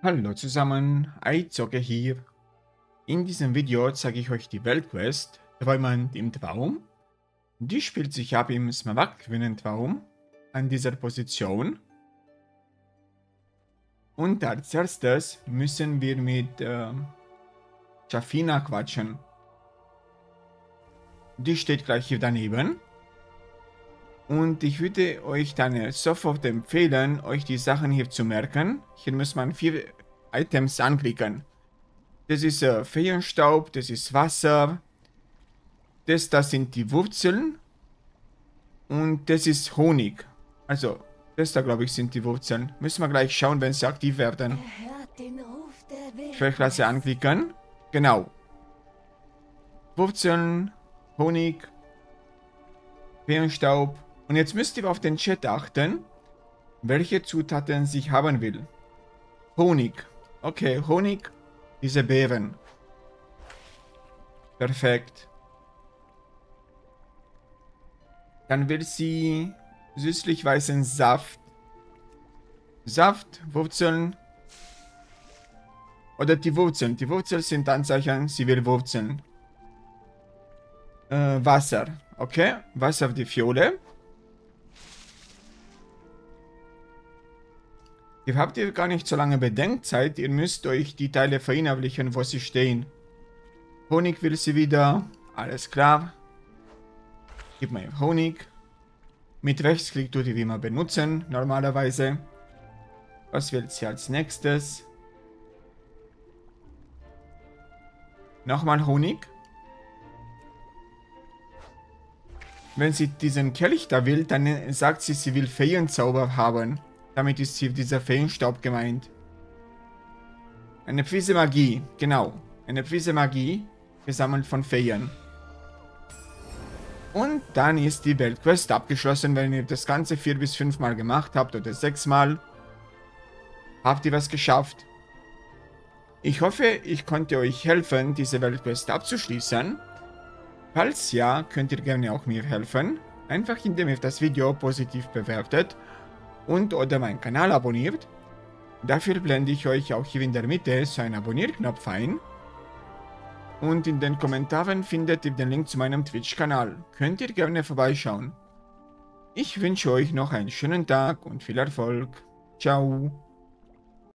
Hallo zusammen, Eizocke hier. In diesem Video zeige ich euch die Weltquest Träumend im Traum. Die spielt sich ab im Smaragd-Quinen-Traum an dieser Position. Und als erstes müssen wir mit Shafina quatschen. Die steht gleich hier daneben. Und ich würde euch dann sofort empfehlen, euch die Sachen hier zu merken. Hier muss man 4 Items anklicken. Das ist Feenstaub, das ist Wasser. Das sind die Wurzeln. Und das ist Honig. Also, das da glaube ich sind die Wurzeln. Müssen wir gleich schauen, wenn sie aktiv werden. Schwächklasse anklicken. Genau. Wurzeln, Honig, Feenstaub. Und jetzt müsst ihr auf den Chat achten, welche Zutaten ich haben will. Honig. Okay, Honig, diese Beeren. Perfekt. Dann will sie süßlich weißen Saft. Saft, Wurzeln. Oder die Wurzeln. Die Wurzeln sind Anzeichen, sie will Wurzeln. Wasser. Okay, Wasser auf die Fiole. Ihr habt ihr gar nicht so lange Bedenkzeit, ihr müsst euch die Teile verinnerlichen, wo sie stehen. Honig will sie wieder, alles klar. Gib mir Honig. Mit Rechtsklick tut ihr wie immer benutzen, normalerweise. Was will sie als nächstes? Nochmal Honig. Wenn sie diesen Kelch da will, dann sagt sie, sie will Feenzauber haben. Damit ist hier dieser Feenstaub gemeint. Eine Prise Magie, genau. Eine Prise Magie, gesammelt von Feen. Und dann ist die Weltquest abgeschlossen, wenn ihr das Ganze 4 bis 5 Mal gemacht habt oder 6 Mal. Habt ihr was geschafft? Ich hoffe, ich konnte euch helfen, diese Weltquest abzuschließen. Falls ja, könnt ihr gerne auch mir helfen. Einfach indem ihr das Video positiv bewertet und oder meinen Kanal abonniert. Dafür blende ich euch auch hier in der Mitte so einen Abonnierknopf ein. Und in den Kommentaren findet ihr den Link zu meinem Twitch-Kanal. Könnt ihr gerne vorbeischauen. Ich wünsche euch noch einen schönen Tag und viel Erfolg. Ciao.